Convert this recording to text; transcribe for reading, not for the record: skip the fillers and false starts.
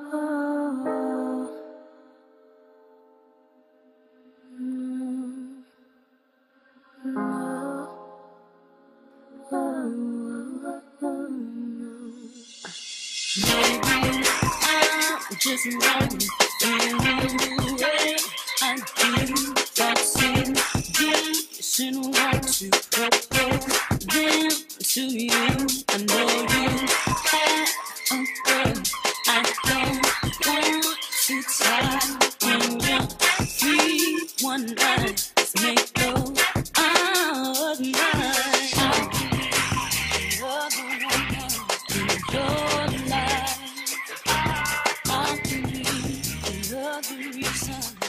Just running the way I do. Thoughts in deep in what to propose them to you. I know you have a girl. I don't want to tie in your 3-1 line. Let's make those out mine. I'll be the other woman in your life. I'll be the other reason.